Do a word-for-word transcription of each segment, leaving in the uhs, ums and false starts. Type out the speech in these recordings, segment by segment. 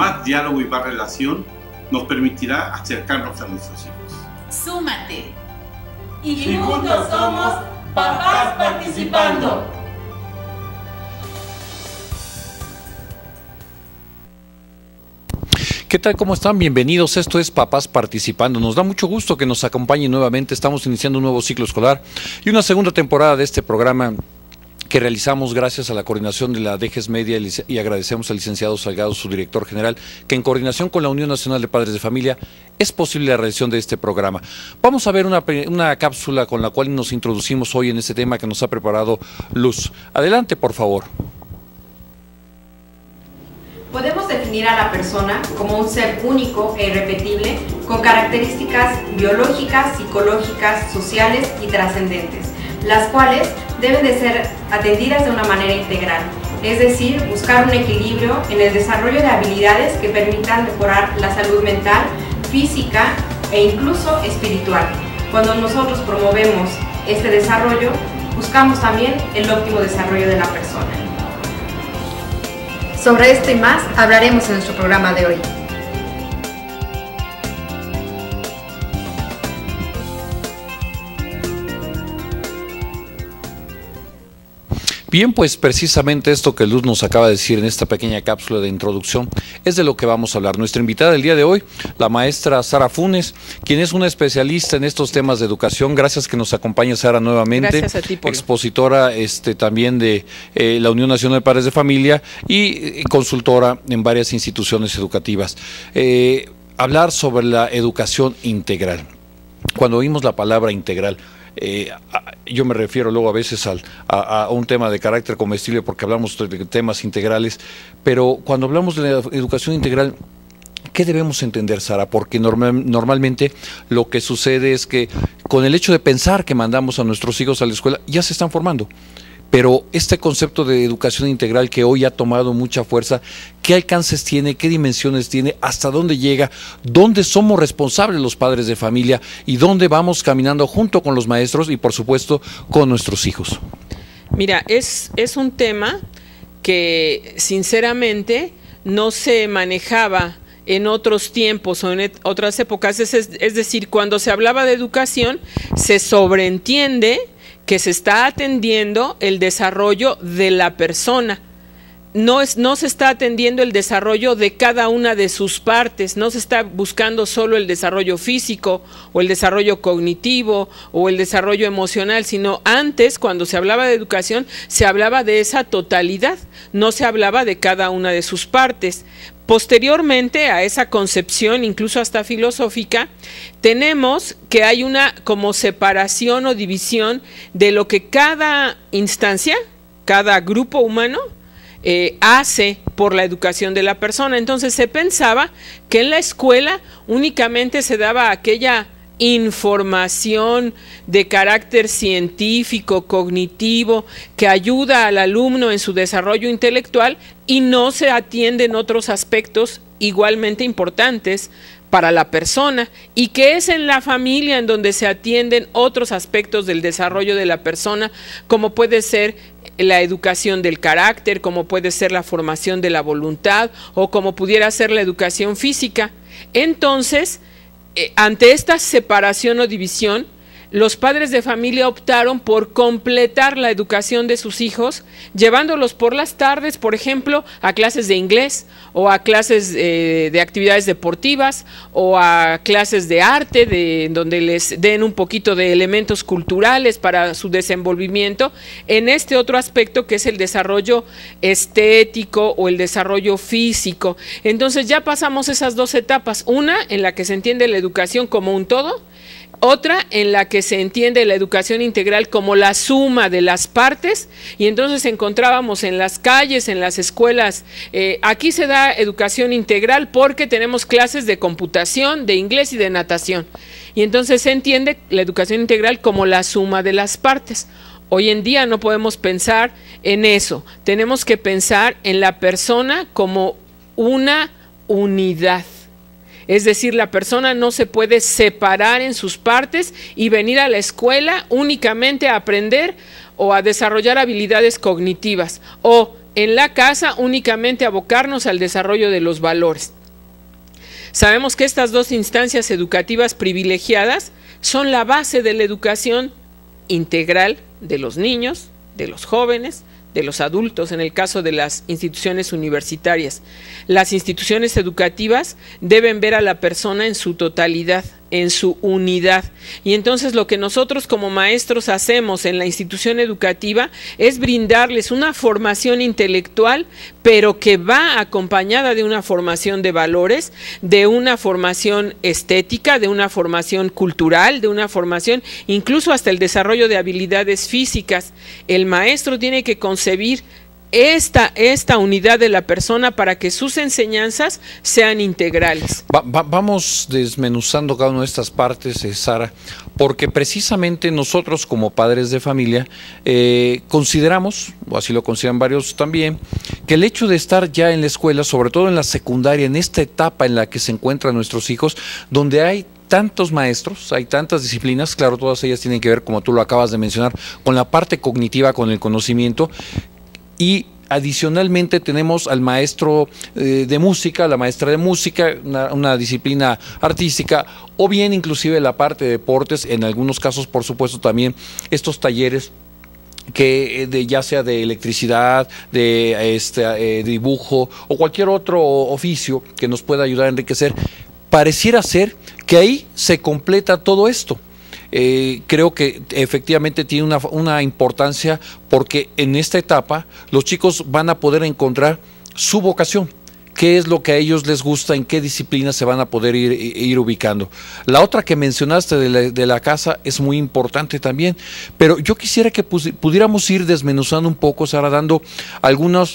más diálogo y más relación nos permitirá acercarnos a nuestros hijos. Súmate. Y juntos somos Papás Participando. ¿Qué tal? ¿Cómo están? Bienvenidos. Esto es Papás Participando. Nos da mucho gusto que nos acompañen nuevamente. Estamos iniciando un nuevo ciclo escolar y una segunda temporada de este programa que realizamos gracias a la coordinación de la D G E S Media y agradecemos al licenciado Salgado, su director general, que en coordinación con la Unión Nacional de Padres de Familia es posible la realización de este programa. Vamos a ver una, una cápsula con la cual nos introducimos hoy en este tema que nos ha preparado Luz. Adelante, por favor. Podemos definir a la persona como un ser único e irrepetible, con características biológicas, psicológicas, sociales y trascendentes, las cuales deben de ser atendidas de una manera integral, es decir, buscar un equilibrio en el desarrollo de habilidades que permitan mejorar la salud mental, física e incluso espiritual. Cuando nosotros promovemos este desarrollo, buscamos también el óptimo desarrollo de la persona. Sobre esto y más hablaremos en nuestro programa de hoy. Bien, pues precisamente esto que Luz nos acaba de decir en esta pequeña cápsula de introducción es de lo que vamos a hablar. Nuestra invitada del día de hoy, la maestra Sara Funes, quien es una especialista en estos temas de educación. Gracias que nos acompaña, Sara, nuevamente. Gracias a ti, Polo. Expositora este, también de eh, la Unión Nacional de Padres de Familia y, y consultora en varias instituciones educativas. Eh, hablar sobre la educación integral. Cuando oímos la palabra integral, Eh, yo me refiero luego a veces al, a, a un tema de carácter comestible porque hablamos de temas integrales, pero cuando hablamos de la educación integral, ¿qué debemos entender, Sara? Porque normal, normalmente lo que sucede es que con el hecho de pensar que mandamos a nuestros hijos a la escuela, ya se están formando. Pero este concepto de educación integral que hoy ha tomado mucha fuerza, ¿qué alcances tiene? ¿Qué dimensiones tiene? ¿Hasta dónde llega? ¿Dónde somos responsables los padres de familia? ¿Y dónde vamos caminando junto con los maestros y, por supuesto, con nuestros hijos? Mira, es, es un tema que sinceramente no se manejaba en otros tiempos o en otras épocas. Es, es decir, cuando se hablaba de educación, se sobreentiende que se está atendiendo el desarrollo de la persona. No, es, no se está atendiendo el desarrollo de cada una de sus partes, no se está buscando solo el desarrollo físico o el desarrollo cognitivo o el desarrollo emocional, sino antes, cuando se hablaba de educación, se hablaba de esa totalidad, no se hablaba de cada una de sus partes. Posteriormente a esa concepción, incluso hasta filosófica, tenemos que hay una como separación o división de lo que cada instancia, cada grupo humano, eh, hace por la educación de la persona. Entonces se pensaba que en la escuela únicamente se daba aquella información de carácter científico, cognitivo, que ayuda al alumno en su desarrollo intelectual y no se atienden otros aspectos igualmente importantes para la persona, y que es en la familia en donde se atienden otros aspectos del desarrollo de la persona, como puede ser la educación del carácter, como puede ser la formación de la voluntad o como pudiera ser la educación física. Entonces, Eh, ante esta separación o división, los padres de familia optaron por completar la educación de sus hijos, llevándolos por las tardes, por ejemplo, a clases de inglés o a clases eh, de actividades deportivas o a clases de arte, de, donde les den un poquito de elementos culturales para su desenvolvimiento en este otro aspecto que es el desarrollo estético o el desarrollo físico. Entonces ya pasamos esas dos etapas, una en la que se entiende la educación como un todo, otra en la que se entiende la educación integral como la suma de las partes, y entonces encontrábamos en las calles, en las escuelas, eh, aquí se da educación integral porque tenemos clases de computación, de inglés y de natación, y entonces se entiende la educación integral como la suma de las partes. Hoy en día no podemos pensar en eso, tenemos que pensar en la persona como una unidad. Es decir, la persona no se puede separar en sus partes y venir a la escuela únicamente a aprender o a desarrollar habilidades cognitivas o en la casa únicamente abocarnos al desarrollo de los valores. Sabemos que estas dos instancias educativas privilegiadas son la base de la educación integral de los niños, de los jóvenes, de los adultos, en el caso de las instituciones universitarias. Las instituciones educativas deben ver a la persona en su totalidad, en su unidad. Y entonces lo que nosotros como maestros hacemos en la institución educativa es brindarles una formación intelectual, pero que va acompañada de una formación de valores, de una formación estética, de una formación cultural, de una formación incluso hasta el desarrollo de habilidades físicas. El maestro tiene que concebir Esta, esta unidad de la persona para que sus enseñanzas sean integrales. Va, va, vamos desmenuzando cada una de estas partes, eh, Sara, porque precisamente nosotros como padres de familia eh, consideramos, o así lo consideran varios también, que el hecho de estar ya en la escuela, sobre todo en la secundaria, en esta etapa en la que se encuentran nuestros hijos, donde hay tantos maestros, hay tantas disciplinas, claro, todas ellas tienen que ver, como tú lo acabas de mencionar, con la parte cognitiva, con el conocimiento. Y adicionalmente tenemos al maestro eh, de música, la maestra de música, una, una disciplina artística, o bien inclusive la parte de deportes, en algunos casos por supuesto también estos talleres que de, ya sea de electricidad, de este, eh, dibujo o cualquier otro oficio que nos pueda ayudar a enriquecer. Pareciera ser que ahí se completa todo esto. Eh, creo que efectivamente tiene una, una importancia porque en esta etapa los chicos van a poder encontrar su vocación, qué es lo que a ellos les gusta, en qué disciplinas se van a poder ir, ir ubicando. La otra que mencionaste de la, de la casa es muy importante también, pero yo quisiera que pudiéramos ir desmenuzando un poco, Sara, dando algunos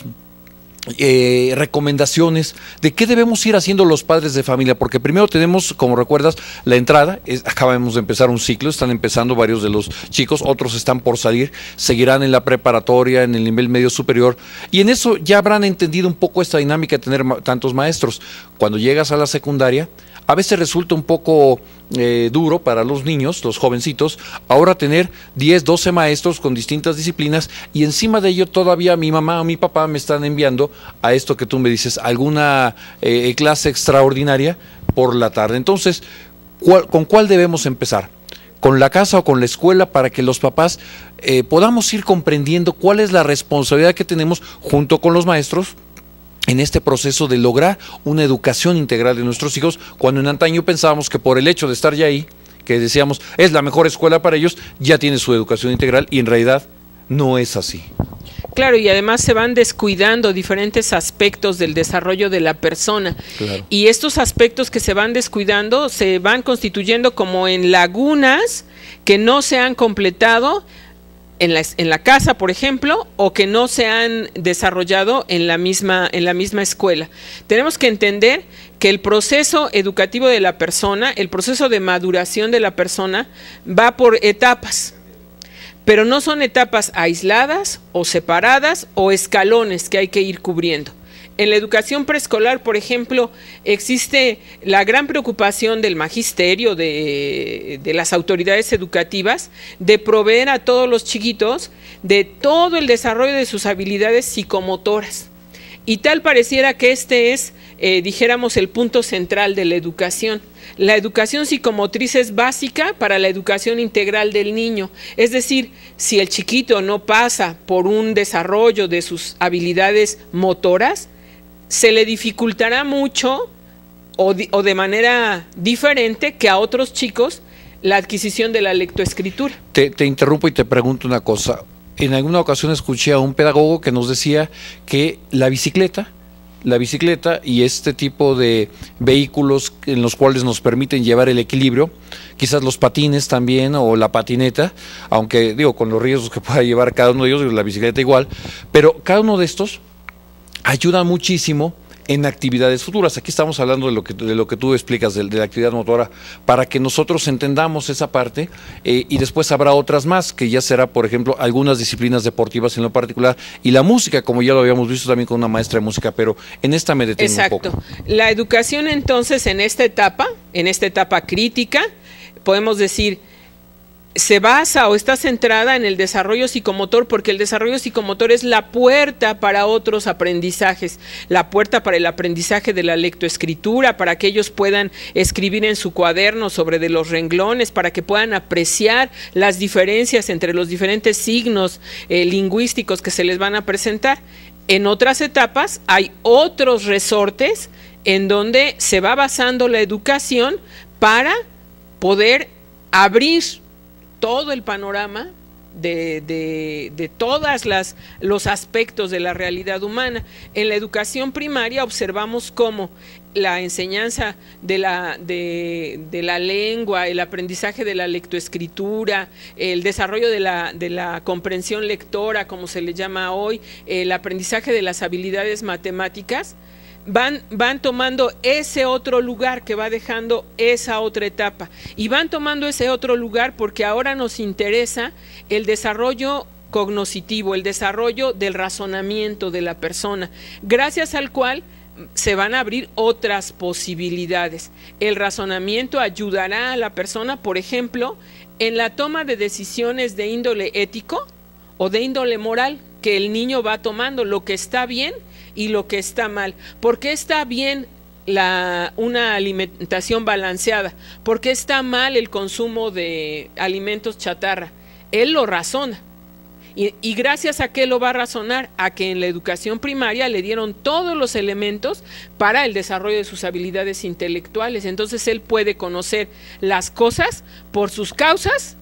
Eh, recomendaciones de qué debemos ir haciendo los padres de familia, porque primero tenemos, como recuerdas, la entrada, es, acabamos de empezar un ciclo, están empezando varios de los chicos, otros están por salir, seguirán en la preparatoria, en el nivel medio superior, y en eso ya habrán entendido un poco esta dinámica de tener ma tantos maestros. Cuando llegas a la secundaria, a veces resulta un poco eh, duro para los niños, los jovencitos, ahora tener diez, doce maestros con distintas disciplinas y encima de ello todavía mi mamá o mi papá me están enviando a esto que tú me dices, alguna eh, clase extraordinaria por la tarde. Entonces, ¿cuál, ¿con cuál debemos empezar? ¿Con la casa o con la escuela para que los papás eh, podamos ir comprendiendo cuál es la responsabilidad que tenemos junto con los maestros en este proceso de lograr una educación integral de nuestros hijos, cuando en antaño pensábamos que por el hecho de estar ya ahí, que decíamos es la mejor escuela para ellos, ya tiene su educación integral, y en realidad no es así. Claro, y además se van descuidando diferentes aspectos del desarrollo de la persona. Claro. Y estos aspectos que se van descuidando se van constituyendo como en lagunas que no se han completado En la, en la casa, por ejemplo, o que no se han desarrollado en la misma, en la misma escuela. Tenemos que entender que el proceso educativo de la persona, el proceso de maduración de la persona, va por etapas, pero no son etapas aisladas o separadas o escalones que hay que ir cubriendo. En la educación preescolar, por ejemplo, existe la gran preocupación del magisterio, de, de las autoridades educativas, de proveer a todos los chiquitos de todo el desarrollo de sus habilidades psicomotoras. Y tal pareciera que este es, eh, dijéramos, el punto central de la educación. La educación psicomotriz es básica para la educación integral del niño. Es decir, si el chiquito no pasa por un desarrollo de sus habilidades motoras, se le dificultará mucho o de, o de manera diferente que a otros chicos la adquisición de la lectoescritura. Te, te interrumpo y te pregunto una cosa. En alguna ocasión escuché a un pedagogo que nos decía que la bicicleta, la bicicleta y este tipo de vehículos en los cuales nos permiten llevar el equilibrio, quizás los patines también o la patineta, aunque digo con los riesgos que pueda llevar cada uno de ellos, la bicicleta igual, pero cada uno de estos ayuda muchísimo en actividades futuras. Aquí estamos hablando de lo que, de lo que tú explicas, de, de la actividad motora, para que nosotros entendamos esa parte, eh, y después habrá otras más, que ya será, por ejemplo, algunas disciplinas deportivas en lo particular, y la música, como ya lo habíamos visto también con una maestra de música, pero en esta me detengo un poco. Exacto. La educación entonces en esta etapa, en esta etapa crítica, podemos decir, se basa o está centrada en el desarrollo psicomotor, porque el desarrollo psicomotor es la puerta para otros aprendizajes, la puerta para el aprendizaje de la lectoescritura, para que ellos puedan escribir en su cuaderno sobre de los renglones, para que puedan apreciar las diferencias entre los diferentes signos eh, lingüísticos que se les van a presentar. En otras etapas hay otros resortes en donde se va basando la educación para poder abrir todo el panorama de, de, de todas las los aspectos de la realidad humana. En la educación primaria observamos cómo la enseñanza de la, de, de la lengua, el aprendizaje de la lectoescritura, el desarrollo de la, de la comprensión lectora, como se le llama hoy, el aprendizaje de las habilidades matemáticas, Van, van tomando ese otro lugar que va dejando esa otra etapa, y van tomando ese otro lugar porque ahora nos interesa el desarrollo cognoscitivo, el desarrollo del razonamiento de la persona, gracias al cual se van a abrir otras posibilidades. El razonamiento ayudará a la persona, por ejemplo, en la toma de decisiones de índole ético o de índole moral, que el niño va tomando lo que está bien y lo que está mal. ¿Por qué está bien la, una alimentación balanceada? ¿Por qué está mal el consumo de alimentos chatarra? Él lo razona. Y, y gracias a qué lo va a razonar, a que en la educación primaria le dieron todos los elementos para el desarrollo de sus habilidades intelectuales. Entonces él puede conocer las cosas por sus causas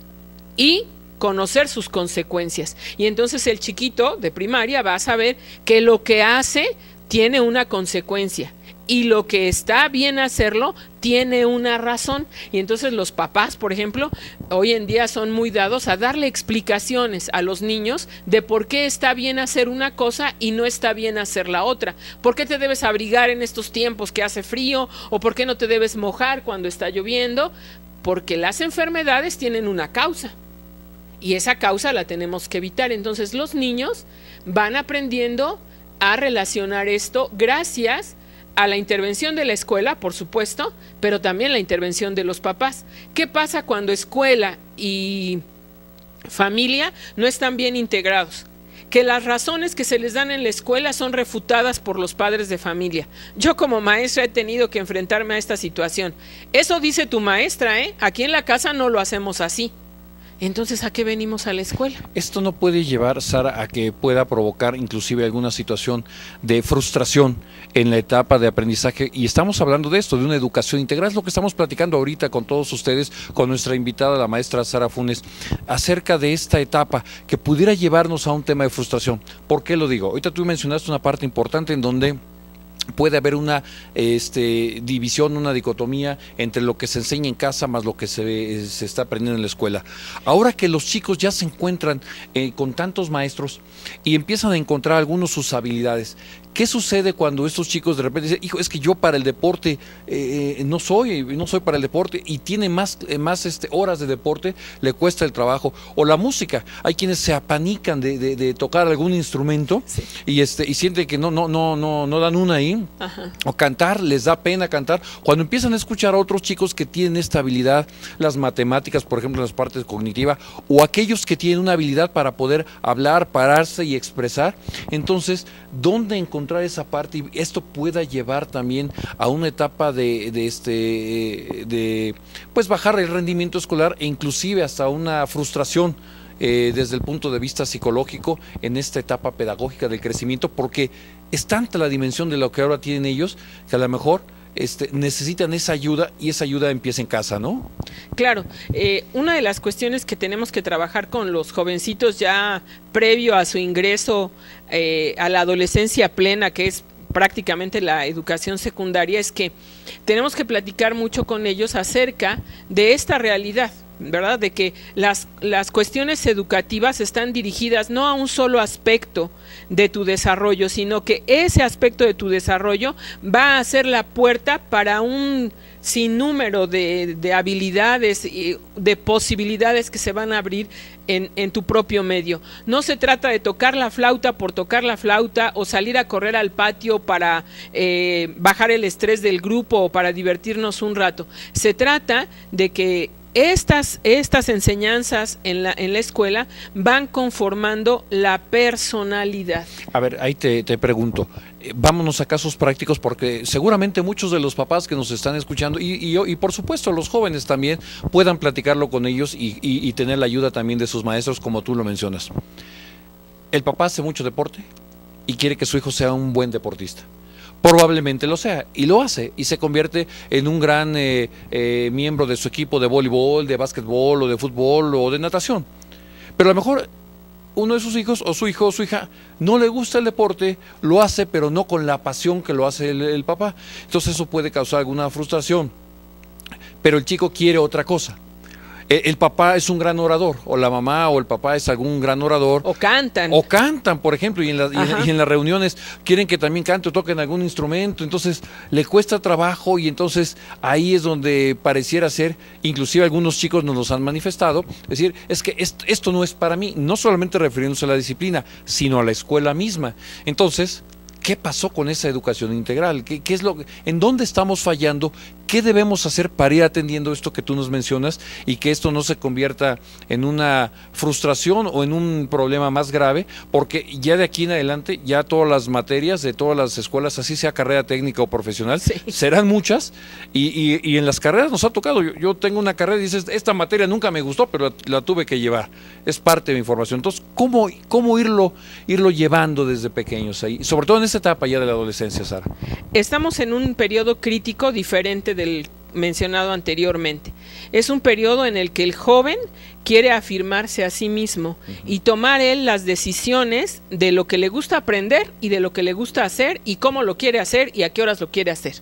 y conocer sus consecuencias. Y entonces el chiquito de primaria va a saber que lo que hace tiene una consecuencia y lo que está bien hacerlo tiene una razón. Y entonces los papás, por ejemplo, hoy en día son muy dados a darle explicaciones a los niños de por qué está bien hacer una cosa y no está bien hacer la otra. ¿Por qué te debes abrigar en estos tiempos que hace frío? ¿O por qué no te debes mojar cuando está lloviendo? Porque las enfermedades tienen una causa. Y esa causa la tenemos que evitar. Entonces los niños van aprendiendo a relacionar esto gracias a la intervención de la escuela, por supuesto, pero también la intervención de los papás. ¿Qué pasa cuando escuela y familia no están bien integrados? Que las razones que se les dan en la escuela son refutadas por los padres de familia. Yo como maestra he tenido que enfrentarme a esta situación. Eso dice tu maestra, ¿eh? Aquí en la casa no lo hacemos así. Entonces, ¿a qué venimos a la escuela? Esto no puede llevar, Sara, a que pueda provocar inclusive alguna situación de frustración en la etapa de aprendizaje, y estamos hablando de esto, de una educación integral, es lo que estamos platicando ahorita con todos ustedes, con nuestra invitada, la maestra Sara Funes, acerca de esta etapa que pudiera llevarnos a un tema de frustración. ¿Por qué lo digo? Ahorita tú mencionaste una parte importante en donde puede haber una este, división, una dicotomía entre lo que se enseña en casa más lo que se, se está aprendiendo en la escuela. Ahora que los chicos ya se encuentran eh, con tantos maestros y empiezan a encontrar algunos sus habilidades, ¿qué sucede cuando estos chicos de repente dicen, hijo, es que yo para el deporte eh, no soy, no soy para el deporte, y tiene más, eh, más este, horas de deporte, le cuesta el trabajo? O la música, hay quienes se apanican de, de, de tocar algún instrumento, sí, y este y sienten que no, no, no, no, no dan una ahí. Ajá. O cantar, les da pena cantar. Cuando empiezan a escuchar a otros chicos que tienen esta habilidad, las matemáticas, por ejemplo, en las partes cognitivas, o aquellos que tienen una habilidad para poder hablar, pararse y expresar, entonces, ¿dónde encontrar esa parte? Y esto pueda llevar también a una etapa de, de este de pues bajar el rendimiento escolar e inclusive hasta una frustración eh, desde el punto de vista psicológico en esta etapa pedagógica del crecimiento, porque es tanta la dimensión de lo que ahora tienen ellos que a lo mejor Este, necesitan esa ayuda, y esa ayuda empieza en casa, ¿no? Claro, eh, una de las cuestiones que tenemos que trabajar con los jovencitos ya previo a su ingreso eh, a la adolescencia plena, que es prácticamente la educación secundaria, es que tenemos que platicar mucho con ellos acerca de esta realidad, ¿verdad? De que las, las cuestiones educativas están dirigidas no a un solo aspecto de tu desarrollo, sino que ese aspecto de tu desarrollo va a ser la puerta para un sinnúmero de, de habilidades y de posibilidades que se van a abrir en, en tu propio medio. No se trata de tocar la flauta por tocar la flauta, o salir a correr al patio para eh, bajar el estrés del grupo o para divertirnos un rato. Se trata de que Estas, estas enseñanzas en la, en la escuela van conformando la personalidad. A ver, ahí te, te pregunto, eh, vámonos a casos prácticos, porque seguramente muchos de los papás que nos están escuchando, y, y, y por supuesto los jóvenes también, puedan platicarlo con ellos y, y, y tener la ayuda también de sus maestros, como tú lo mencionas. El papá hace mucho deporte y quiere que su hijo sea un buen deportista. Probablemente lo sea, y lo hace, y se convierte en un gran eh, eh, miembro de su equipo de voleibol, de básquetbol, o de fútbol, o de natación. Pero a lo mejor uno de sus hijos, o su hijo, o su hija, no le gusta el deporte, lo hace, pero no con la pasión que lo hace el, el papá. Entonces eso puede causar alguna frustración. Pero el chico quiere otra cosa. El papá es un gran orador, o la mamá o el papá es algún gran orador. O cantan. O cantan, por ejemplo, y en, la, y, en, y en las reuniones quieren que también cante o toquen algún instrumento, entonces le cuesta trabajo, y entonces ahí es donde pareciera ser, inclusive algunos chicos nos los han manifestado, es decir, es que esto, esto no es para mí, no solamente refiriéndose a la disciplina, sino a la escuela misma. Entonces, ¿qué pasó con esa educación integral? ¿Qué, qué es lo, ¿En dónde estamos fallando? ¿Qué debemos hacer para ir atendiendo esto que tú nos mencionas y que esto no se convierta en una frustración o en un problema más grave? Porque ya de aquí en adelante, ya todas las materias de todas las escuelas, así sea carrera técnica o profesional, sí, serán muchas, y, y, y en las carreras nos ha tocado. Yo, yo tengo una carrera y dices, esta materia nunca me gustó, pero la, la tuve que llevar. Es parte de mi formación. Entonces, ¿cómo, cómo irlo, irlo llevando desde pequeños ahí? Sobre todo en esta etapa ya de la adolescencia, Sara. Estamos en un periodo crítico diferente del mencionado anteriormente. Es un periodo en el que el joven quiere afirmarse a sí mismo uh-huh. y tomar él las decisiones de lo que le gusta aprender y de lo que le gusta hacer y cómo lo quiere hacer y a qué horas lo quiere hacer.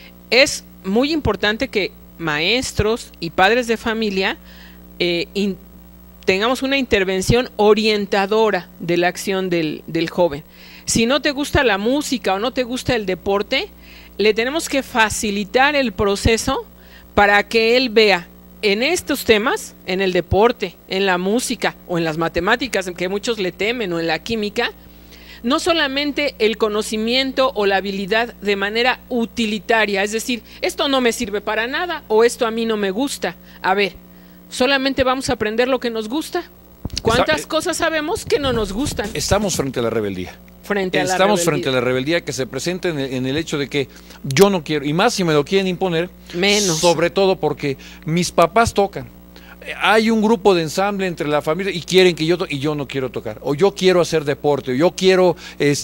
Es muy importante que maestros y padres de familia eh, in, tengamos una intervención orientadora de la acción del, del joven. Si no te gusta la música o no te gusta el deporte, le tenemos que facilitar el proceso para que él vea en estos temas, en el deporte, en la música o en las matemáticas, que muchos le temen, o en la química, no solamente el conocimiento o la habilidad de manera utilitaria, es decir, esto no me sirve para nada o esto a mí no me gusta. A ver, solamente vamos a aprender lo que nos gusta. ¿Cuántas Está, cosas sabemos que no nos gustan? Estamos frente a la rebeldía. Frente a la Estamos rebeldía. frente a la rebeldía que se presenta en el, en el hecho de que yo no quiero, y más si me lo quieren imponer, menos. Sobre todo porque mis papás tocan. Hay un grupo de ensamble entre la familia y quieren que yo to y yo no quiero tocar, o yo quiero hacer deporte, o yo quiero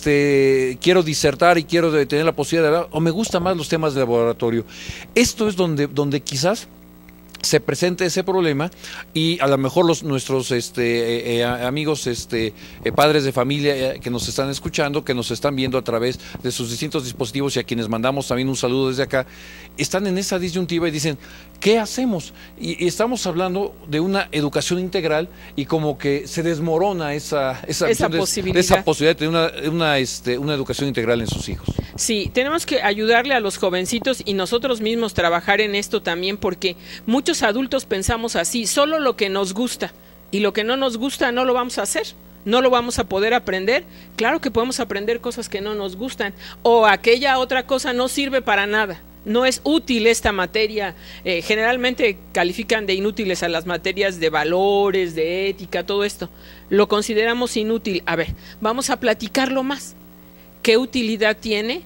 este quiero disertar y quiero de tener la posibilidad de hablar, o me gustan más los temas de laboratorio. Esto es donde donde quizás se presente ese problema, y a lo mejor los nuestros este, eh, amigos este, eh, padres de familia eh, que nos están escuchando, que nos están viendo a través de sus distintos dispositivos, y a quienes mandamos también un saludo desde acá, están en esa disyuntiva y dicen, ¿qué hacemos? Y, y estamos hablando de una educación integral, y como que se desmorona esa, esa, esa, de, posibilidad. De esa posibilidad de tener una, una, este, una educación integral en sus hijos. Sí, tenemos que ayudarle a los jovencitos y nosotros mismos trabajar en esto también, porque muchos Muchos adultos pensamos así, solo lo que nos gusta, y lo que no nos gusta no lo vamos a hacer, no lo vamos a poder aprender. Claro que podemos aprender cosas que no nos gustan, o aquella otra cosa no sirve para nada, no es útil esta materia. Eh, generalmente califican de inútiles a las materias de valores, de ética, todo esto, lo consideramos inútil. A ver, vamos a platicarlo más. ¿Qué utilidad tiene?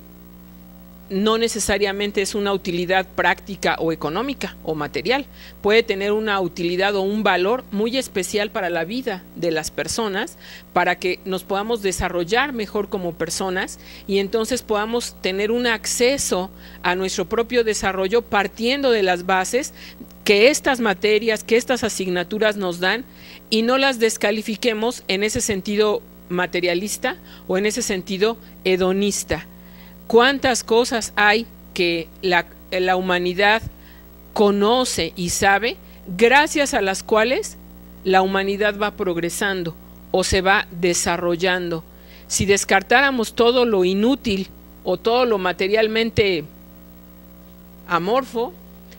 No necesariamente es una utilidad práctica o económica o material, puede tener una utilidad o un valor muy especial para la vida de las personas, para que nos podamos desarrollar mejor como personas y entonces podamos tener un acceso a nuestro propio desarrollo partiendo de las bases que estas materias, que estas asignaturas nos dan, y no las descalifiquemos en ese sentido materialista o en ese sentido hedonista. ¿Cuántas cosas hay que la, la humanidad conoce y sabe, gracias a las cuales la humanidad va progresando o se va desarrollando? Si descartáramos todo lo inútil o todo lo materialmente amorfo,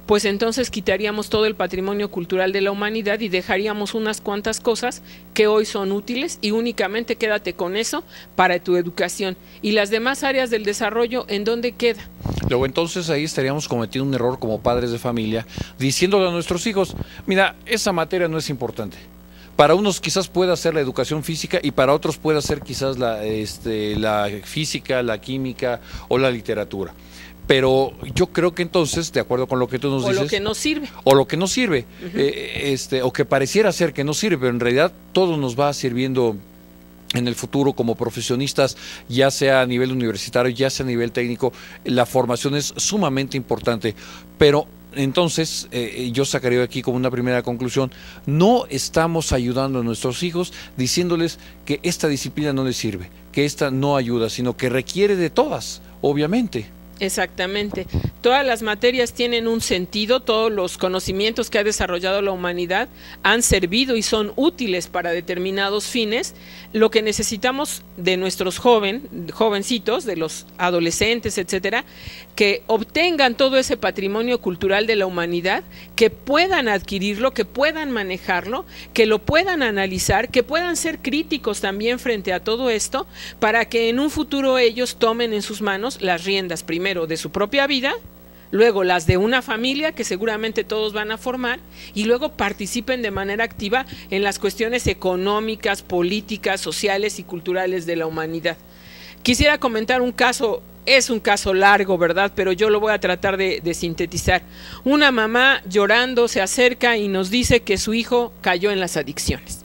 pues entonces quitaríamos todo el patrimonio cultural de la humanidad y dejaríamos unas cuantas cosas que hoy son útiles y únicamente quédate con eso para tu educación. Y las demás áreas del desarrollo, ¿en dónde queda? Luego entonces ahí estaríamos cometiendo un error como padres de familia, diciéndole a nuestros hijos, mira, esa materia no es importante. Para unos quizás pueda ser la educación física y para otros pueda ser quizás la, este, la física, la química o la literatura. Pero yo creo que entonces, de acuerdo con lo que tú nos o dices... O lo que no sirve. O lo que no sirve, uh-huh. eh, este, o que pareciera ser que no sirve, pero en realidad todo nos va sirviendo en el futuro como profesionistas, ya sea a nivel universitario, ya sea a nivel técnico. La formación es sumamente importante, pero... Entonces, eh, yo sacaría de aquí como una primera conclusión, no estamos ayudando a nuestros hijos diciéndoles que esta disciplina no les sirve, que esta no ayuda, sino que requiere de todas, obviamente. Exactamente. Todas las materias tienen un sentido, todos los conocimientos que ha desarrollado la humanidad han servido y son útiles para determinados fines. Lo que necesitamos de nuestros joven, jovencitos, de los adolescentes, etcétera, que obtengan todo ese patrimonio cultural de la humanidad, que puedan adquirirlo, que puedan manejarlo, que lo puedan analizar, que puedan ser críticos también frente a todo esto, para que en un futuro ellos tomen en sus manos las riendas, primero de su propia vida, luego las de una familia que seguramente todos van a formar y luego participen de manera activa en las cuestiones económicas, políticas, sociales y culturales de la humanidad. Quisiera comentar un caso, es un caso largo, ¿verdad? Pero yo lo voy a tratar de, de sintetizar. Una mamá llorando se acerca y nos dice que su hijo cayó en las adicciones.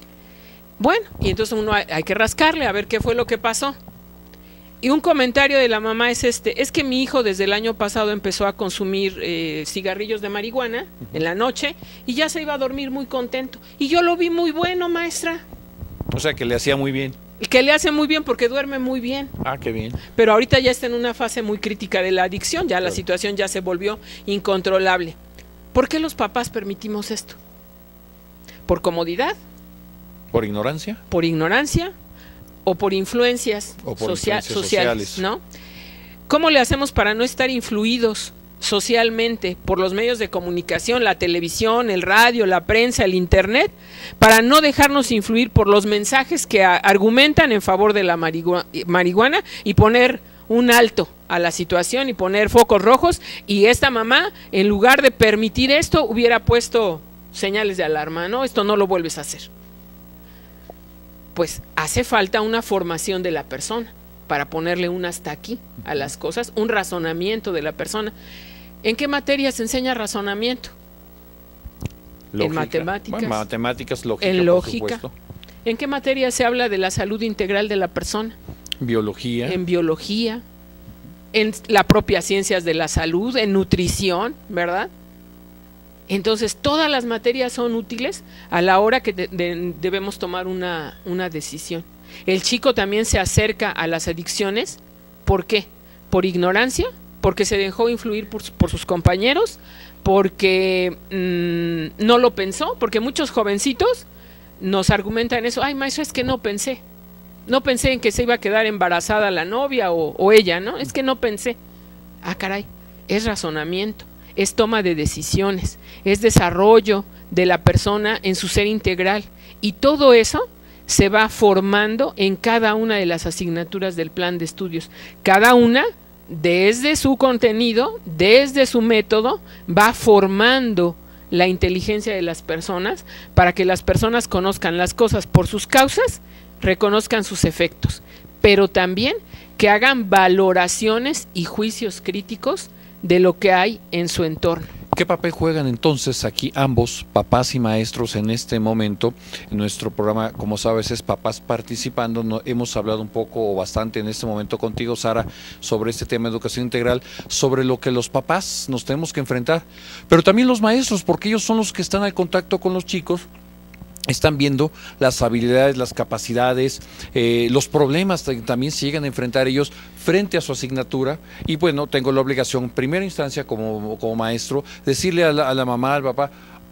Bueno, y entonces uno hay, hay que rascarle a ver qué fue lo que pasó. Y un comentario de la mamá es este, es que mi hijo desde el año pasado empezó a consumir eh, cigarrillos de marihuana uh-huh. en la noche y ya se iba a dormir muy contento. Y yo lo vi muy bueno, maestra. O sea, que le hacía muy bien. Que le hace muy bien porque duerme muy bien. Ah, qué bien. Pero ahorita ya está en una fase muy crítica de la adicción, ya claro. La situación ya se volvió incontrolable. ¿Por qué los papás permitimos esto? ¿Por comodidad? ¿Por ignorancia? Por ignorancia. O por influencias, o por socia influencias sociales, sociales, ¿no? ¿Cómo le hacemos para no estar influidos socialmente por los medios de comunicación, la televisión, el radio, la prensa, el internet, para no dejarnos influir por los mensajes que argumentan en favor de la marihuana y poner un alto a la situación y poner focos rojos? Y esta mamá, en lugar de permitir esto, hubiera puesto señales de alarma, ¿no? Esto no lo vuelves a hacer. Pues hace falta una formación de la persona para ponerle un hasta aquí a las cosas, un razonamiento de la persona. ¿En qué materia se enseña razonamiento? Lógica. En matemáticas. Bueno, matemáticas, lógica, en lógica. Por supuesto. ¿En qué materia se habla de la salud integral de la persona? Biología. En biología, en la propia ciencias de la salud, en nutrición, ¿verdad? Entonces, todas las materias son útiles a la hora que de, de, debemos tomar una, una decisión. El chico también se acerca a las adicciones. ¿Por qué? ¿Por ignorancia? ¿Porque se dejó influir por, por sus compañeros? ¿Porque mmm, no lo pensó? Porque muchos jovencitos nos argumentan eso. Ay, maestra, es que no pensé. No pensé en que se iba a quedar embarazada la novia o, o ella, ¿no? Es que no pensé. Ah, caray, es razonamiento. Es toma de decisiones, es desarrollo de la persona en su ser integral y todo eso se va formando en cada una de las asignaturas del plan de estudios. Cada una, desde su contenido, desde su método, va formando la inteligencia de las personas para que las personas conozcan las cosas por sus causas, reconozcan sus efectos, pero también que hagan valoraciones y juicios críticos de lo que hay en su entorno. ¿Qué papel juegan entonces aquí ambos, papás y maestros, en este momento? En nuestro programa, como sabes, es Papás Participando. No, hemos hablado un poco o bastante en este momento contigo, Sara, sobre este tema de educación integral, sobre lo que los papás nos tenemos que enfrentar, pero también los maestros, porque ellos son los que están al contacto con los chicos, están viendo las habilidades, las capacidades, eh, los problemas que también se llegan a enfrentar ellos frente a su asignatura. Y bueno, tengo la obligación, en primera instancia como, como maestro, decirle a la, a la mamá, al papá,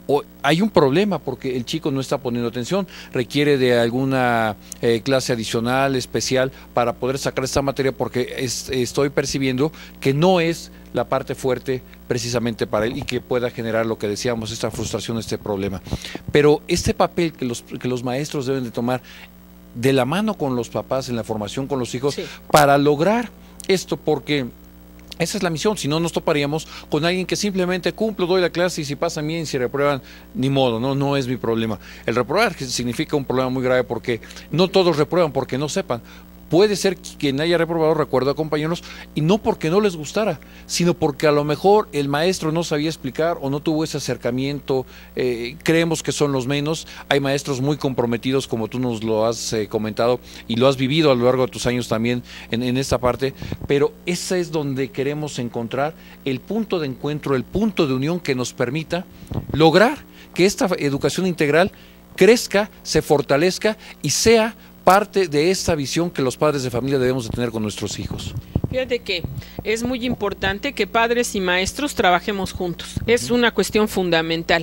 o hay un problema porque el chico no está poniendo atención, requiere de alguna eh, clase adicional, especial, para poder sacar esta materia, porque es, estoy percibiendo que no es la parte fuerte precisamente para él y que pueda generar lo que decíamos, esta frustración, este problema. Pero este papel que los, que los maestros deben de tomar de la mano con los papás en la formación con los hijos, sí, para lograr esto, porque esa es la misión, si no nos toparíamos con alguien que simplemente cumplo, doy la clase y si pasan bien, si reprueban, ni modo, no, no es mi problema. El reprobar significa un problema muy grave porque no todos reprueban porque no sepan. Puede ser que quien haya reprobado, recuerdo a compañeros, y no porque no les gustara, sino porque a lo mejor el maestro no sabía explicar o no tuvo ese acercamiento. Eh, creemos que son los menos. Hay maestros muy comprometidos, como tú nos lo has eh, comentado y lo has vivido a lo largo de tus años también en, en esta parte, pero esa es donde queremos encontrar el punto de encuentro, el punto de unión que nos permita lograr que esta educación integral crezca, se fortalezca y sea parte de esta visión que los padres de familia debemos de tener con nuestros hijos. Fíjate que es muy importante que padres y maestros trabajemos juntos. Es una cuestión fundamental.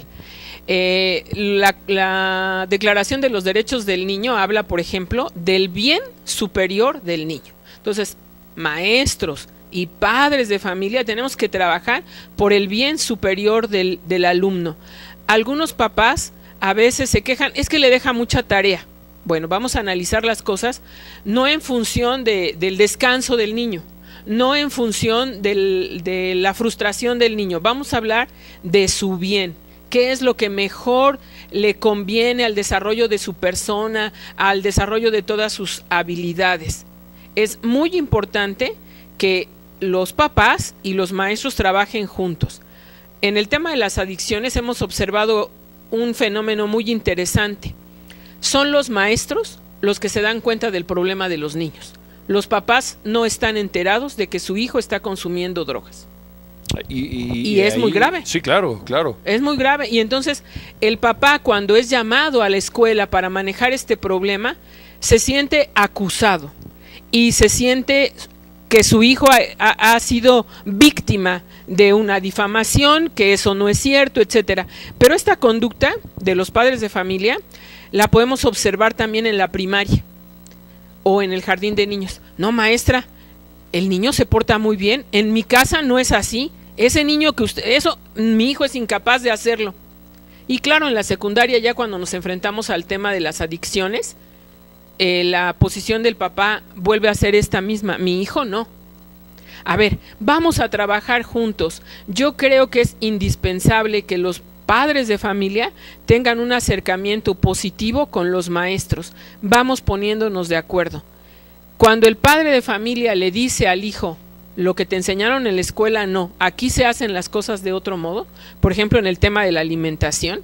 Eh, la, la Declaración de los Derechos del Niño habla, por ejemplo, del bien superior del niño. Entonces, maestros y padres de familia tenemos que trabajar por el bien superior del, del alumno. Algunos papás a veces se quejan, es que le deja mucha tarea. Bueno, vamos a analizar las cosas no en función de, del descanso del niño, no en función del, de la frustración del niño. Vamos a hablar de su bien, qué es lo que mejor le conviene al desarrollo de su persona, al desarrollo de todas sus habilidades. Es muy importante que los papás y los maestros trabajen juntos. En el tema de las adicciones hemos observado un fenómeno muy interesante. Son los maestros los que se dan cuenta del problema de los niños. Los papás no están enterados de que su hijo está consumiendo drogas. Y, y, y es ahí, muy grave. Sí, claro, claro. Es muy grave. Y entonces el papá, cuando es llamado a la escuela para manejar este problema, se siente acusado y se siente que su hijo ha, ha, ha sido víctima de una difamación, que eso no es cierto, etcétera. Pero esta conducta de los padres de familia la podemos observar también en la primaria o en el jardín de niños. No, maestra, el niño se porta muy bien, en mi casa no es así, ese niño que usted, eso, mi hijo es incapaz de hacerlo. Y claro, en la secundaria, ya cuando nos enfrentamos al tema de las adicciones, eh, la posición del papá vuelve a ser esta misma, mi hijo no. A ver, vamos a trabajar juntos. Yo creo que es indispensable que los padres de familia tengan un acercamiento positivo con los maestros. Vamos poniéndonos de acuerdo. Cuando el padre de familia le dice al hijo, lo que te enseñaron en la escuela no, aquí se hacen las cosas de otro modo, por ejemplo en el tema de la alimentación,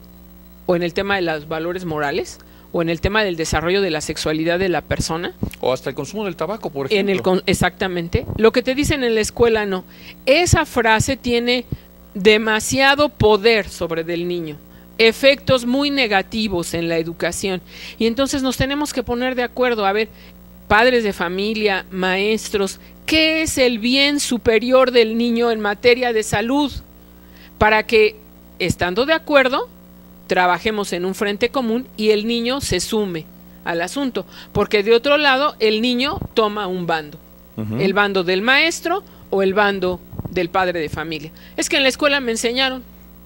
o en el tema de los valores morales, o en el tema del desarrollo de la sexualidad de la persona. O hasta el consumo del tabaco, por ejemplo. En el, exactamente. Lo que te dicen en la escuela no. Esa frase tiene demasiado poder sobre del niño, efectos muy negativos en la educación, y entonces nos tenemos que poner de acuerdo. A ver, padres de familia, maestros, ¿qué es el bien superior del niño en materia de salud? Para que, estando de acuerdo, trabajemos en un frente común y el niño se sume al asunto, porque de otro lado el niño toma un bando, uh-huh. el bando del maestro o el bando del padre de familia. Es que en la escuela me enseñaron,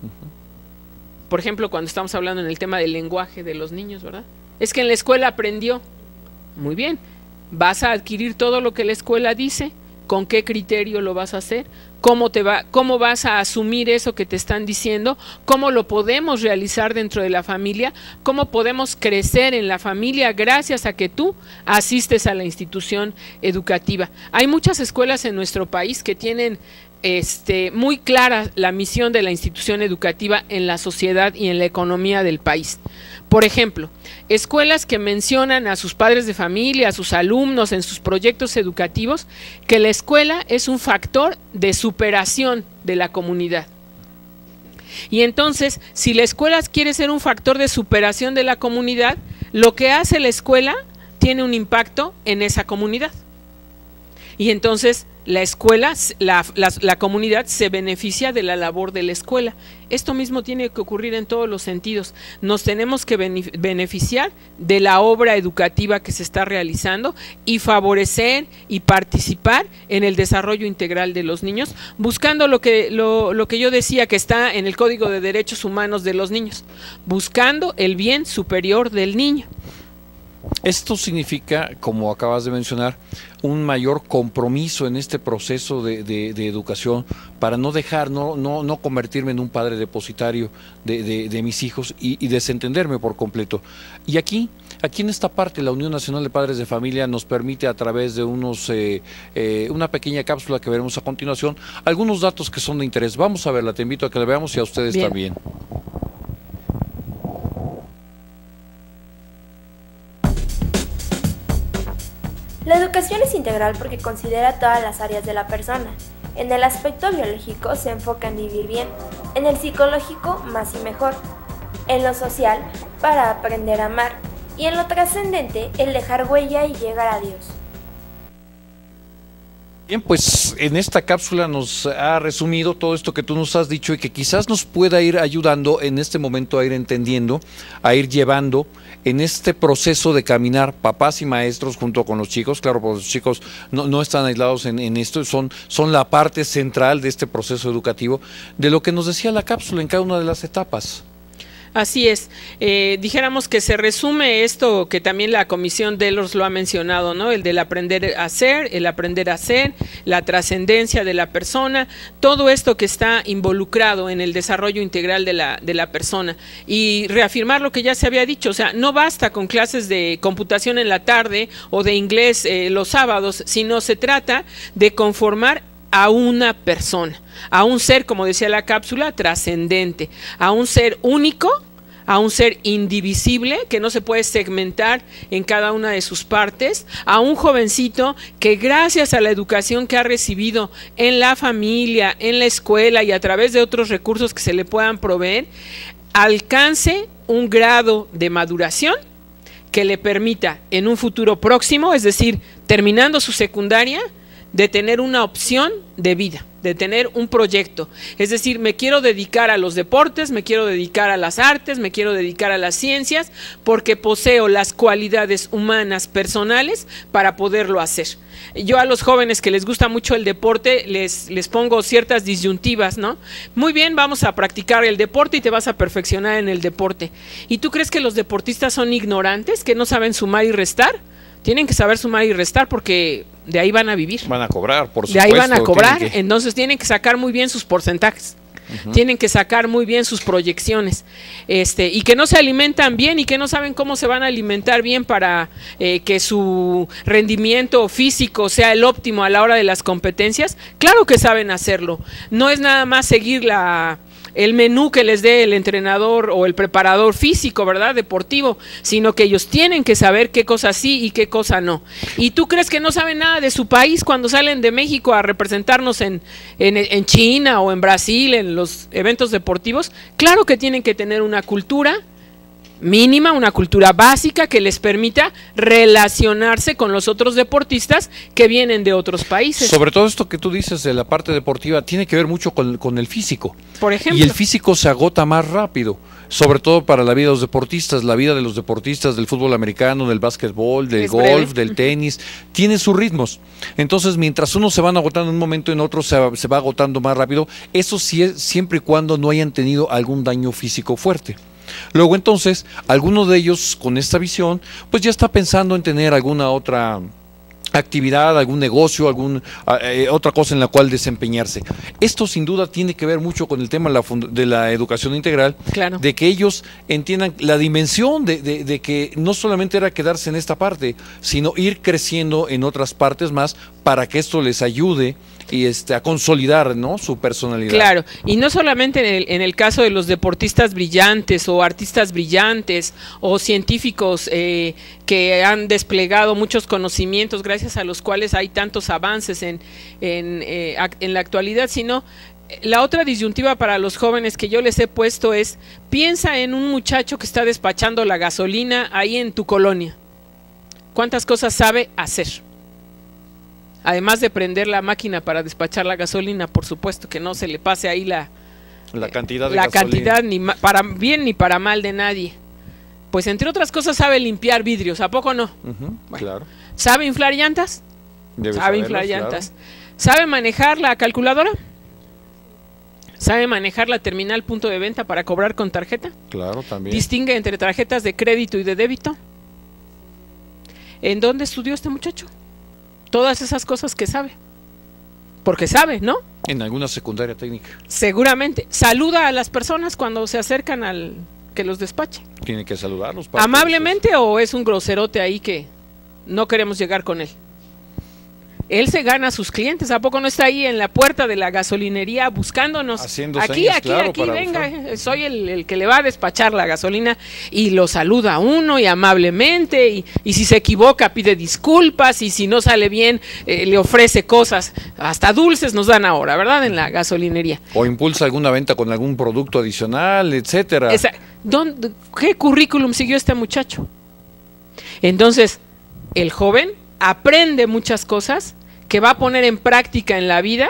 por ejemplo, cuando estamos hablando en el tema del lenguaje de los niños, ¿verdad? Es que en la escuela aprendió. Muy bien, vas a adquirir todo lo que la escuela dice. ¿Con qué criterio lo vas a hacer? ¿Cómo te va, cómo vas a asumir eso que te están diciendo? ¿Cómo lo podemos realizar dentro de la familia? ¿Cómo podemos crecer en la familia gracias a que tú asistes a la institución educativa? Hay muchas escuelas en nuestro país que tienen este, muy clara la misión de la institución educativa en la sociedad y en la economía del país. Por ejemplo, escuelas que mencionan a sus padres de familia, a sus alumnos en sus proyectos educativos, que la escuela es un factor de superación de la comunidad. Y entonces, si la escuela quiere ser un factor de superación de la comunidad, lo que hace la escuela tiene un impacto en esa comunidad. Y entonces, la escuela, la, la, la comunidad se beneficia de la labor de la escuela. Esto mismo tiene que ocurrir en todos los sentidos. Nos tenemos que beneficiar de la obra educativa que se está realizando y favorecer y participar en el desarrollo integral de los niños, buscando lo que, lo, lo que yo decía que está en el Código de Derechos Humanos de los Niños, buscando el bien superior del niño. Esto significa, como acabas de mencionar, un mayor compromiso en este proceso de, de, de educación para no dejar, no, no, no convertirme en un padre depositario de, de, de mis hijos y, y desentenderme por completo. Y aquí, aquí en esta parte, la Unión Nacional de Padres de Familia nos permite a través de unos, eh, eh, una pequeña cápsula que veremos a continuación, algunos datos que son de interés. Vamos a verla, te invito a que la veamos y a ustedes Bien. también. La educación es integral porque considera todas las áreas de la persona. En el aspecto biológico se enfoca en vivir bien, en el psicológico más y mejor, en lo social para aprender a amar y en lo trascendente el dejar huella y llegar a Dios. Bien, pues en esta cápsula nos ha resumido todo esto que tú nos has dicho y que quizás nos pueda ir ayudando en este momento a ir entendiendo, a ir llevando en este proceso de caminar papás y maestros junto con los chicos. Claro, pues los chicos no, no están aislados en, en esto, son, son la parte central de este proceso educativo, de lo que nos decía la cápsula en cada una de las etapas. Así es, eh, dijéramos que se resume esto que también la Comisión Delos lo ha mencionado, ¿no? El del aprender a ser, el aprender a ser, la trascendencia de la persona, todo esto que está involucrado en el desarrollo integral de la, de la persona. Y reafirmar lo que ya se había dicho, o sea, no basta con clases de computación en la tarde o de inglés eh, los sábados, sino se trata de conformar a una persona, a un ser, como decía la cápsula, trascendente, a un ser único, a un ser indivisible que no se puede segmentar en cada una de sus partes, a un jovencito que gracias a la educación que ha recibido en la familia, en la escuela y a través de otros recursos que se le puedan proveer, alcance un grado de maduración que le permita en un futuro próximo, es decir, terminando su secundaria, de tener una opción de vida, de tener un proyecto. Es decir, me quiero dedicar a los deportes, me quiero dedicar a las artes, me quiero dedicar a las ciencias, porque poseo las cualidades humanas personales para poderlo hacer. Yo a los jóvenes que les gusta mucho el deporte, les, les pongo ciertas disyuntivas, ¿no? Muy bien, vamos a practicar el deporte y te vas a perfeccionar en el deporte. ¿Y tú crees que los deportistas son ignorantes, que no saben sumar y restar? Tienen que saber sumar y restar porque de ahí van a vivir. Van a cobrar, por supuesto. De ahí van a cobrar, que... entonces tienen que sacar muy bien sus porcentajes. Uh-huh. Tienen que sacar muy bien sus proyecciones, este, y que no se alimentan bien y que no saben cómo se van a alimentar bien para eh, que su rendimiento físico sea el óptimo a la hora de las competencias. Claro que saben hacerlo, no es nada más seguir la... el menú que les dé el entrenador o el preparador físico, ¿verdad? Deportivo, sino que ellos tienen que saber qué cosa sí y qué cosa no. ¿Y tú crees que no saben nada de su país cuando salen de México a representarnos en, en, en China o en Brasil, en los eventos deportivos? Claro que tienen que tener una cultura mínima, una cultura básica que les permita relacionarse con los otros deportistas que vienen de otros países. Sobre todo esto que tú dices de la parte deportiva tiene que ver mucho con, con el físico. Por ejemplo. Y el físico se agota más rápido, sobre todo para la vida de los deportistas. La vida de los deportistas del fútbol americano, del básquetbol, del es golf, breve. del tenis, tiene sus ritmos. Entonces, mientras unos se van agotando en un momento, en otro se, se va agotando más rápido. Eso sí es siempre y cuando no hayan tenido algún daño físico fuerte. Luego entonces, alguno de ellos con esta visión, pues ya está pensando en tener alguna otra actividad, algún negocio, alguna eh, otra cosa en la cual desempeñarse. Esto sin duda tiene que ver mucho con el tema de la, de la educación integral, claro. De que ellos entiendan la dimensión de, de, de que no solamente era quedarse en esta parte, sino ir creciendo en otras partes más para que esto les ayude y este a consolidar, ¿no?, su personalidad. Claro, y no solamente en el, en el caso de los deportistas brillantes o artistas brillantes o científicos eh, que han desplegado muchos conocimientos gracias a los cuales hay tantos avances en, en, eh, en la actualidad, sino la otra disyuntiva para los jóvenes que yo les he puesto es: piensa en un muchacho que está despachando la gasolina ahí en tu colonia. ¿Cuántas cosas sabe hacer? además de prender la máquina para despachar la gasolina, por supuesto que no se le pase ahí la, la cantidad de la gasolina. cantidad ni para bien ni para mal de nadie. Pues entre otras cosas sabe limpiar vidrios, ¿a poco no? Uh-huh, bueno. Claro. ¿Sabe inflar llantas? Debe sabe inflar llantas. Claro. ¿Sabe manejar la calculadora? ¿Sabe manejar la terminal punto de venta para cobrar con tarjeta? Claro, también. ¿Distingue entre tarjetas de crédito y de débito? ¿En dónde estudió este muchacho? Todas esas cosas que sabe. Porque sabe, ¿no? En alguna secundaria técnica. Seguramente. ¿Saluda a las personas cuando se acercan al que los despache? Tiene que saludarlos. ¿Amablemente o es un groserote ahí que no queremos llegar con él? Él se gana a sus clientes, ¿a poco no está ahí en la puerta de la gasolinería buscándonos? Haciendo aquí, señas, aquí, claro, aquí, venga, buscar. Soy el, el que le va a despachar la gasolina y lo saluda a uno y amablemente y, y si se equivoca pide disculpas y si no sale bien eh, le ofrece cosas, hasta dulces nos dan ahora, ¿verdad? En la gasolinería. O impulsa alguna venta con algún producto adicional, etcétera. Esa, ¿dónde, ¿Qué currículum siguió este muchacho? Entonces, el joven aprende muchas cosas que va a poner en práctica en la vida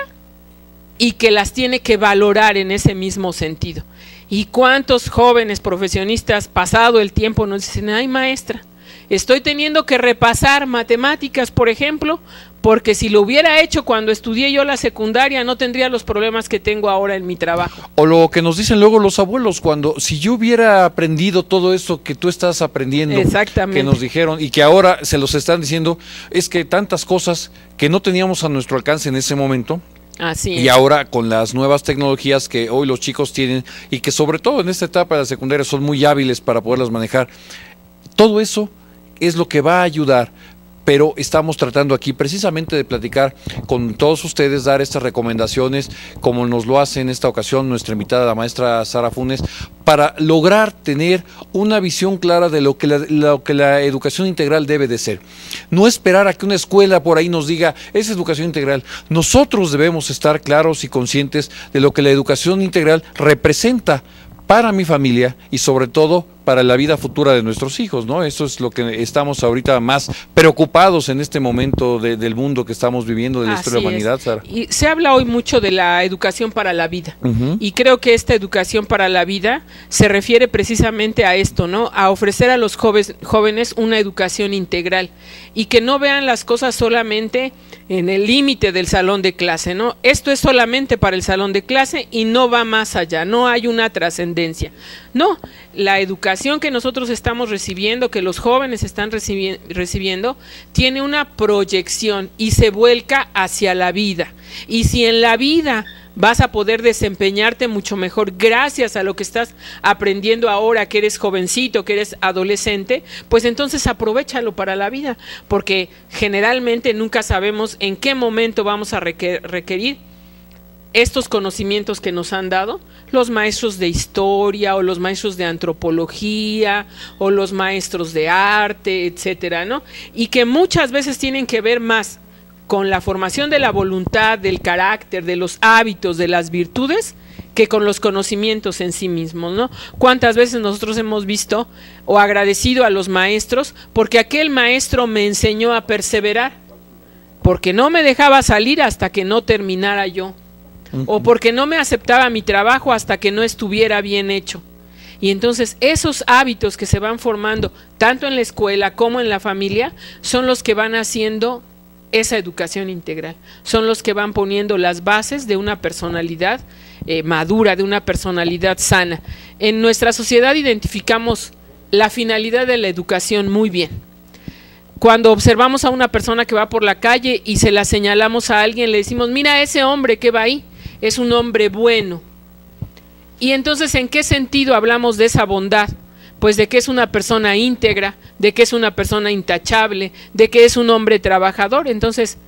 y que las tiene que valorar en ese mismo sentido. ¿Y cuántos jóvenes profesionistas, pasado el tiempo, nos dicen, ay maestra, estoy teniendo que repasar matemáticas, por ejemplo, porque si lo hubiera hecho cuando estudié yo la secundaria no tendría los problemas que tengo ahora en mi trabajo? O lo que nos dicen luego los abuelos, cuando si yo hubiera aprendido todo eso que tú estás aprendiendo, exactamente, que nos dijeron y que ahora se los están diciendo, es que tantas cosas que no teníamos a nuestro alcance en ese momento. Así es. Y ahora con las nuevas tecnologías que hoy los chicos tienen y que sobre todo en esta etapa de la secundaria son muy hábiles para poderlas manejar, todo eso es lo que va a ayudar. Pero estamos tratando aquí precisamente de platicar con todos ustedes, dar estas recomendaciones, como nos lo hace en esta ocasión nuestra invitada, la maestra Sara Funes, para lograr tener una visión clara de lo que, la, lo que la educación integral debe de ser. No esperar a que una escuela por ahí nos diga, es educación integral. Nosotros debemos estar claros y conscientes de lo que la educación integral representa para mi familia y sobre todo para la vida futura de nuestros hijos, ¿no? Eso es lo que estamos ahorita más preocupados en este momento de, del mundo que estamos viviendo, de la historia de la humanidad, Sara. Y se habla hoy mucho de la educación para la vida, uh-huh. y creo que esta educación para la vida se refiere precisamente a esto, ¿no? A ofrecer a los jóvenes, jóvenes una educación integral y que no vean las cosas solamente en el límite del salón de clase, ¿no? Esto es solamente para el salón de clase y no va más allá, no hay una trascendencia. No, la educación que nosotros estamos recibiendo, que los jóvenes están recibi- recibiendo, tiene una proyección y se vuelca hacia la vida. Y si en la vida vas a poder desempeñarte mucho mejor gracias a lo que estás aprendiendo ahora que eres jovencito, que eres adolescente, pues entonces aprovéchalo para la vida, porque generalmente nunca sabemos en qué momento vamos a requer- requerir estos conocimientos que nos han dado los maestros de historia o los maestros de antropología o los maestros de arte, etcétera, ¿no? Y que muchas veces tienen que ver más con la formación de la voluntad, del carácter, de los hábitos, de las virtudes, que con los conocimientos en sí mismos, ¿no? ¿Cuántas veces nosotros hemos visto o agradecido a los maestros porque aquel maestro me enseñó a perseverar, porque no me dejaba salir hasta que no terminara yo? O porque no me aceptaba mi trabajo hasta que no estuviera bien hecho. Y entonces esos hábitos que se van formando tanto en la escuela como en la familia son los que van haciendo esa educación integral, son los que van poniendo las bases de una personalidad eh, madura, de una personalidad sana. En nuestra sociedad identificamos la finalidad de la educación muy bien. Cuando observamos a una persona que va por la calle y se la señalamos a alguien, le decimos, mira ese hombre que va ahí, es un hombre bueno. Y entonces, ¿en qué sentido hablamos de esa bondad? Pues de que es una persona íntegra, de que es una persona intachable, de que es un hombre trabajador. Entonces,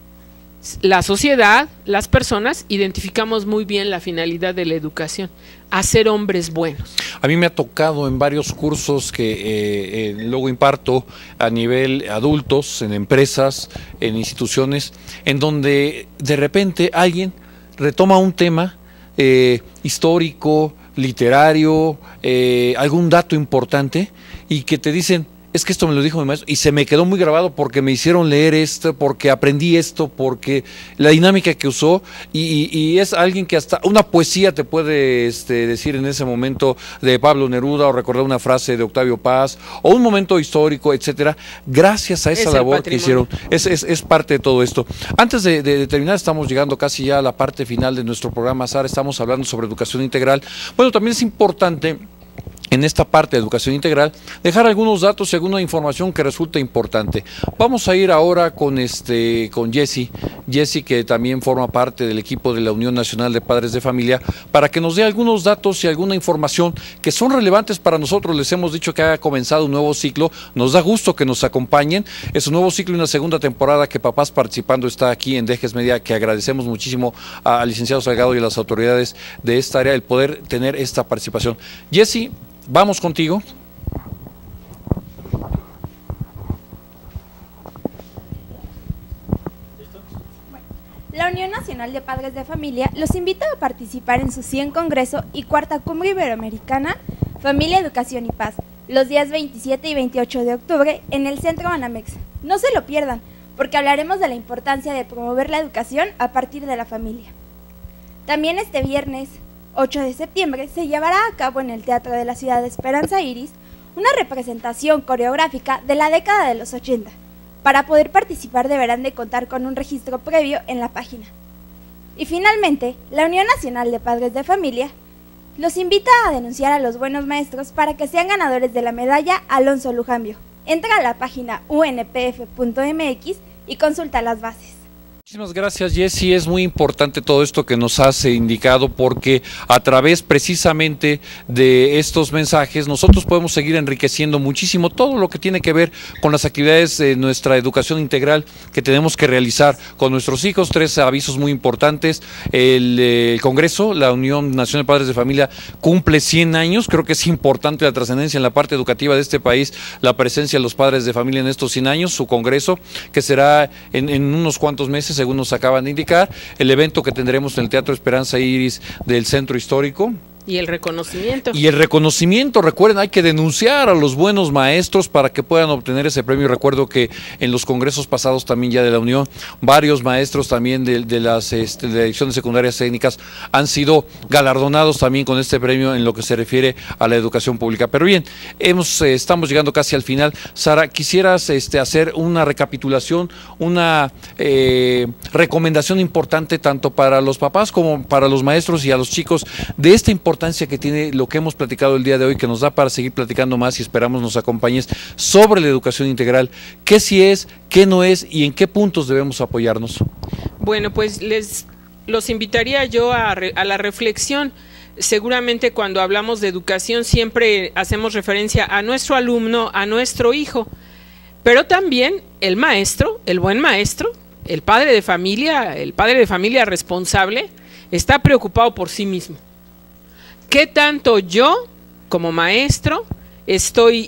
la sociedad, las personas, identificamos muy bien la finalidad de la educación, hacer hombres buenos. A mí me ha tocado en varios cursos que eh, eh, luego imparto a nivel adultos, en empresas, en instituciones, en donde de repente alguien retoma un tema eh, histórico, literario, eh, algún dato importante y que te dicen, es que esto me lo dijo mi maestro y se me quedó muy grabado porque me hicieron leer esto, porque aprendí esto, porque la dinámica que usó y, y, y es alguien que hasta una poesía te puede este, decir en ese momento de Pablo Neruda o recordar una frase de Octavio Paz o un momento histórico, etcétera, gracias a esa Es labor que hicieron. Es, es, es parte de todo esto. Antes de, de, de terminar, estamos llegando casi ya a la parte final de nuestro programa, Sara, estamos hablando sobre educación integral. Bueno, también es importante en esta parte de educación integral, dejar algunos datos y alguna información que resulta importante. Vamos a ir ahora con este con Jessy, Jessy que también forma parte del equipo de la Unión Nacional de Padres de Familia, para que nos dé algunos datos y alguna información que son relevantes para nosotros. Les hemos dicho que ha comenzado un nuevo ciclo, nos da gusto que nos acompañen, es un nuevo ciclo y una segunda temporada que Papás Participando está aquí en Dejes Media, que agradecemos muchísimo al licenciado Salgado y a las autoridades de esta área el poder tener esta participación. Jessy, vamos contigo. La Unión Nacional de Padres de Familia los invita a participar en su cien Congreso y cuarta Cumbre Iberoamericana Familia, Educación y Paz, los días veintisiete y veintiocho de octubre en el Centro Banamex. No se lo pierdan, porque hablaremos de la importancia de promover la educación a partir de la familia. También este viernes ocho de septiembre se llevará a cabo en el Teatro de la Ciudad de Esperanza Iris una representación coreográfica de la década de los ochenta. Para poder participar deberán de contar con un registro previo en la página. Y finalmente, la Unión Nacional de Padres de Familia los invita a denunciar a los buenos maestros para que sean ganadores de la medalla Alonso Lujambio. Entra a la página u n p f punto m x y consulta las bases. Muchísimas gracias, Jessy. Es muy importante todo esto que nos has indicado, porque a través precisamente de estos mensajes nosotros podemos seguir enriqueciendo muchísimo todo lo que tiene que ver con las actividades de nuestra educación integral que tenemos que realizar con nuestros hijos. Tres avisos muy importantes. El, el Congreso, la Unión Nacional de Padres de Familia, cumple cien años. Creo que es importante la trascendencia en la parte educativa de este país, la presencia de los padres de familia en estos cien años, su Congreso, que será en, en unos cuantos meses, según nos acaban de indicar, el evento que tendremos en el Teatro Esperanza Iris del Centro Histórico. Y el reconocimiento. Y el reconocimiento, recuerden, hay que denunciar a los buenos maestros para que puedan obtener ese premio. Recuerdo que en los congresos pasados también ya de la Unión, varios maestros también de, de las este, de la Dirección de Secundarias Técnicas han sido galardonados también con este premio en lo que se refiere a la educación pública. Pero bien, hemos, eh, estamos llegando casi al final. Sara, quisieras este, hacer una recapitulación, una eh, recomendación importante tanto para los papás como para los maestros y a los chicos de esta importancia importancia que tiene lo que hemos platicado el día de hoy, que nos da para seguir platicando más y esperamos nos acompañes sobre la educación integral, qué sí es, qué no es y en qué puntos debemos apoyarnos. Bueno, pues les los invitaría yo a, a la reflexión. Seguramente cuando hablamos de educación siempre hacemos referencia a nuestro alumno, a nuestro hijo, pero también el maestro, el buen maestro, el padre de familia, el padre de familia responsable, está preocupado por sí mismo. ¿Qué tanto yo, como maestro, estoy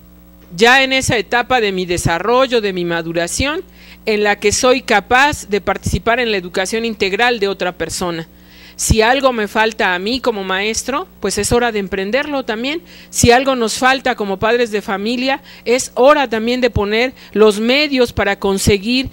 ya en esa etapa de mi desarrollo, de mi maduración, en la que soy capaz de participar en la educación integral de otra persona? Si algo me falta a mí como maestro, pues es hora de emprenderlo también. Si algo nos falta como padres de familia, es hora también de poner los medios para conseguir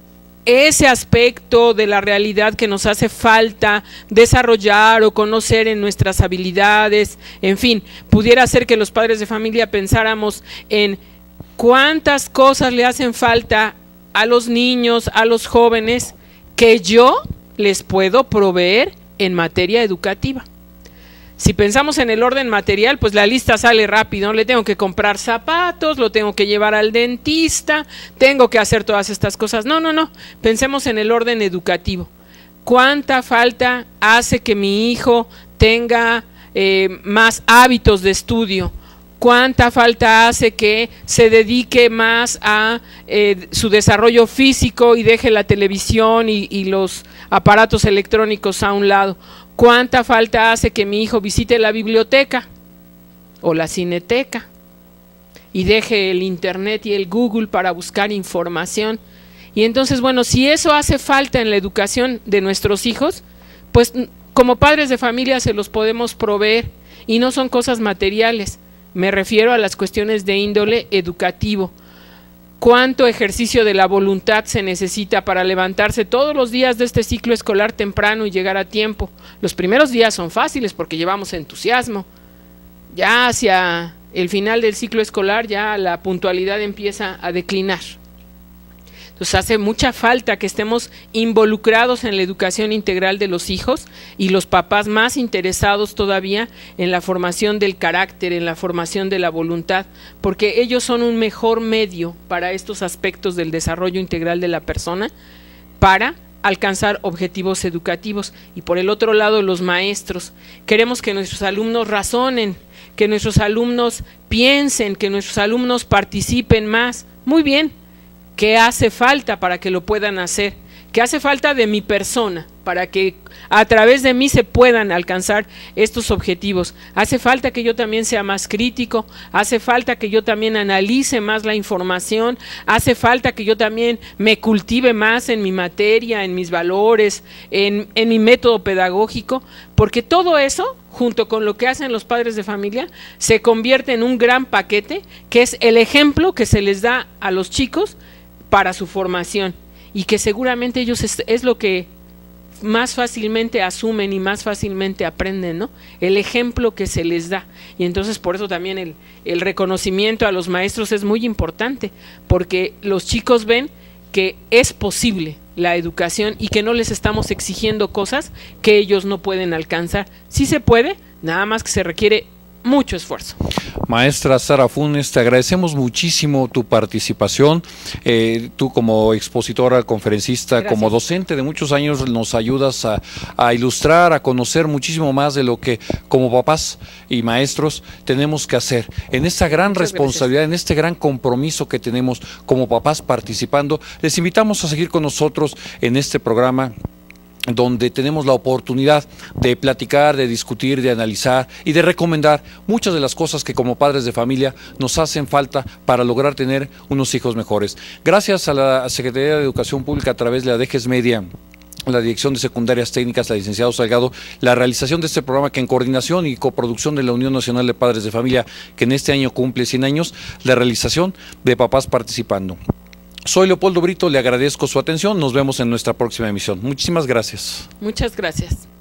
ese aspecto de la realidad que nos hace falta desarrollar o conocer en nuestras habilidades. En fin, pudiera ser que los padres de familia pensáramos en cuántas cosas le hacen falta a los niños, a los jóvenes, que yo les puedo proveer en materia educativa. Si pensamos en el orden material, pues la lista sale rápido, ¿no? Le tengo que comprar zapatos, lo tengo que llevar al dentista, tengo que hacer todas estas cosas. No, no, no, pensemos en el orden educativo. ¿Cuánta falta hace que mi hijo tenga eh, más hábitos de estudio? ¿Cuánta falta hace que se dedique más a eh, su desarrollo físico y deje la televisión y, y los aparatos electrónicos a un lado? ¿Cuánta falta hace que mi hijo visite la biblioteca o la cineteca y deje el internet y el Google para buscar información? Y entonces, bueno, si eso hace falta en la educación de nuestros hijos, pues como padres de familia se los podemos proveer, y no son cosas materiales, Me refiero a las cuestiones de índole educativo. ¿Cuánto ejercicio de la voluntad se necesita para levantarse todos los días de este ciclo escolar temprano y llegar a tiempo? Los primeros días son fáciles porque llevamos entusiasmo. Ya hacia el final del ciclo escolar ya la puntualidad empieza a declinar. Entonces hace mucha falta que estemos involucrados en la educación integral de los hijos y los papás más interesados todavía en la formación del carácter, en la formación de la voluntad, porque ellos son un mejor medio para estos aspectos del desarrollo integral de la persona para alcanzar objetivos educativos. Y por el otro lado, los maestros. Queremos que nuestros alumnos razonen, que nuestros alumnos piensen, que nuestros alumnos participen más. Muy bien. ¿Qué hace falta para que lo puedan hacer? ¿Qué hace falta de mi persona para que a través de mí se puedan alcanzar estos objetivos? Hace falta que yo también sea más crítico, hace falta que yo también analice más la información, hace falta que yo también me cultive más en mi materia, en mis valores, en, en mi método pedagógico, porque todo eso, junto con lo que hacen los padres de familia, se convierte en un gran paquete que es el ejemplo que se les da a los chicos para su formación, y que seguramente ellos es, es lo que más fácilmente asumen y más fácilmente aprenden, ¿no? El ejemplo que se les da. Y entonces por eso también el, el reconocimiento a los maestros es muy importante, porque los chicos ven que es posible la educación y que no les estamos exigiendo cosas que ellos no pueden alcanzar. Sí se puede, nada más que se requiere mucho esfuerzo. Maestra Sara Funes, te agradecemos muchísimo tu participación. Eh, tú como expositora, conferencista, gracias, como docente de muchos años, nos ayudas a, a ilustrar, a conocer muchísimo más de lo que como papás y maestros tenemos que hacer. En esta gran Muchas responsabilidad, gracias. en este gran compromiso que tenemos como papás participando, les invitamos a seguir con nosotros en este programa, donde tenemos la oportunidad de platicar, de discutir, de analizar y de recomendar muchas de las cosas que como padres de familia nos hacen falta para lograr tener unos hijos mejores. Gracias a la Secretaría de Educación Pública a través de la D G E S Media, la Dirección de Secundarias Técnicas, la licenciada Salgado, la realización de este programa que en coordinación y coproducción de la Unión Nacional de Padres de Familia, que en este año cumple cien años, la realización de papás participando. Soy Leopoldo Brito, le agradezco su atención, nos vemos en nuestra próxima emisión. Muchísimas gracias. Muchas gracias.